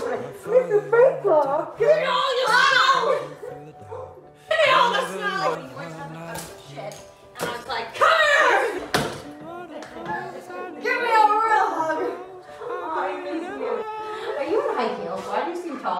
Mr. Baker, give me all your snow! Give me all the snow!